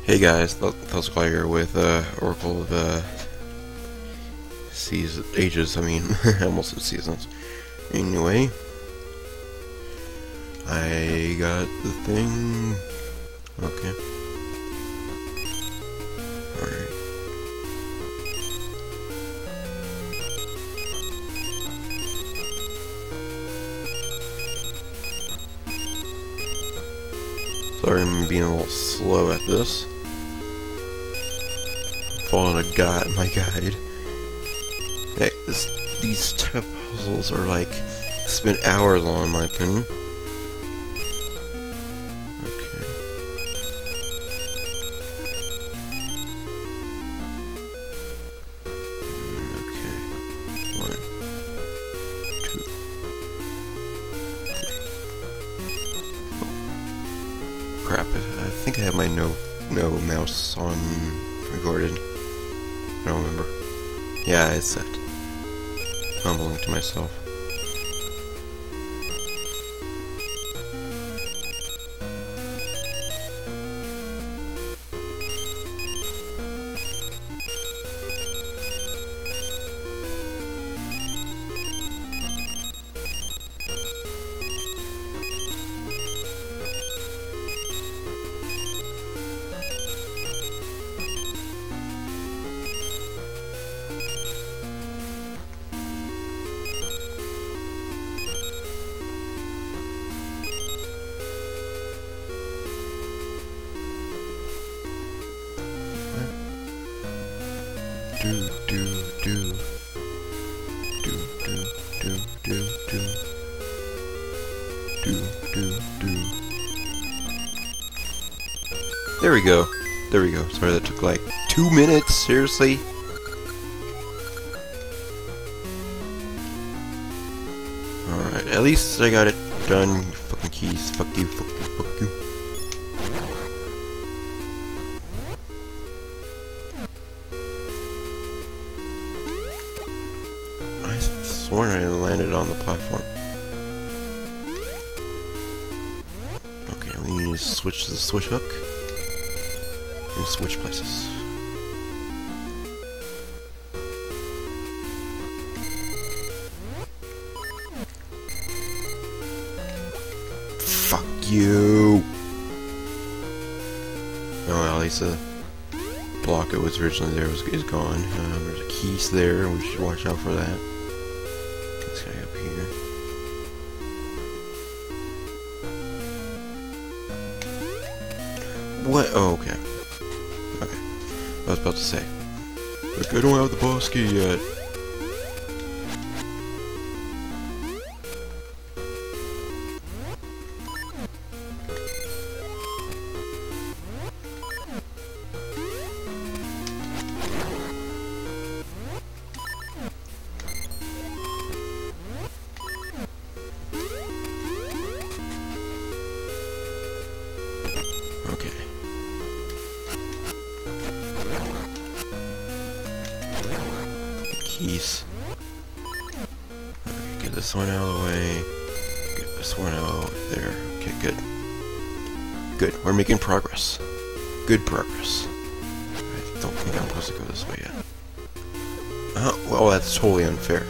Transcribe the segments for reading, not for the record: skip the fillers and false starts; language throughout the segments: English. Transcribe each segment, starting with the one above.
Hey guys, Thelsquire here with Oracle of Ages, I mean, I almost said seasons. Anyway, I got the thing. Okay. Alright. Sorry, I'm being a little slow at this. Following my guide. Hey, these type of puzzles are like spent hours on, in my opinion. Okay. Okay. 1, 2, 3. Crap! I think I have my no mouse on recorded. I don't remember. Yeah, it's set. Mumbling to myself. Do. There we go. There we go. Sorry, that took like 2 minutes. Seriously? Alright, at least I got it done. You fucking keys. Fuck you, fuck you, fuck you. I sworn I landed on the platform. Okay, we need to switch to the switch hook. And switch places. Fuck you! Oh well, at least the block that was originally there is gone. There's a keys there, we should watch out for that. This guy up here. What? Oh, okay. Okay. I was about to say. Look, I don't have the boss key yet. Okay. Keys. Okay, get this one out of the way. Get this one out there. Okay, good. Good. We're making progress. Good progress. I don't think I'm supposed to go this way yet. Well, that's totally unfair.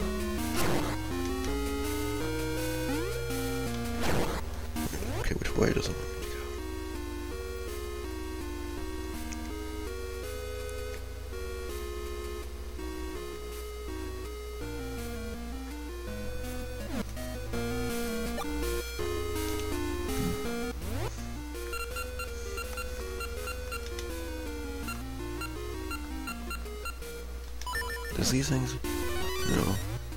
Okay, which way does it want me to go? Does these things? No.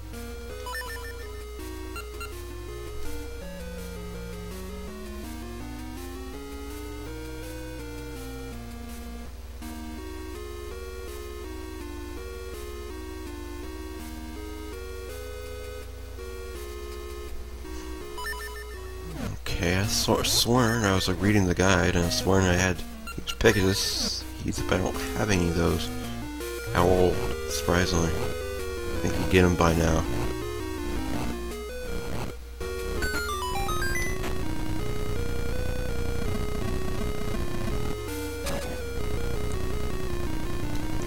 Okay, I sworn I was like reading the guide, and I sworn I had Pegasus. But I don't have any of those. How old? Surprisingly. I think you get them by now.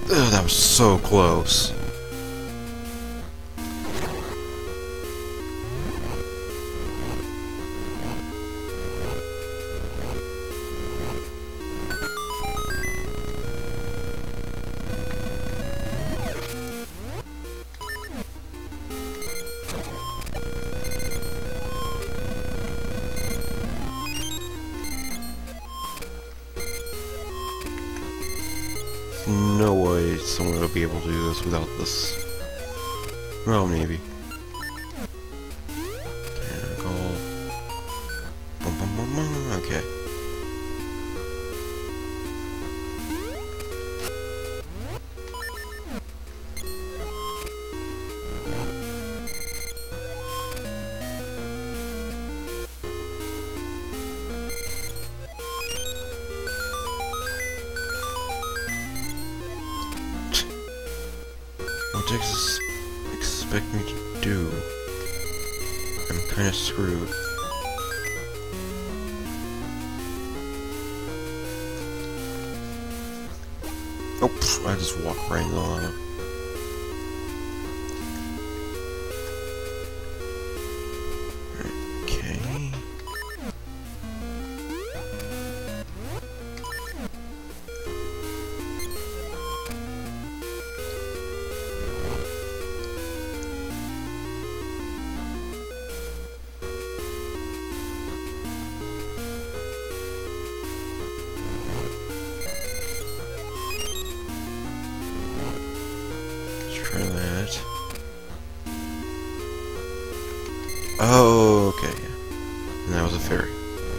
Ugh, that was so close. No way someone will be able to do this without this. Well, maybe. Tentacle. Bum, bum, bum, bum. Okay. What do you expect me to do? I'm kinda screwed. Oh, pff, I just walked right into the lava. Okay. Try that. Oh, okay. And that was a fairy.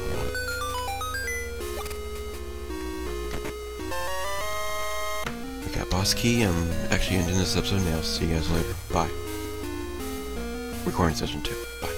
We got boss key. I'm actually ending this episode now. See you guys later. Bye. Recording session 2. Bye.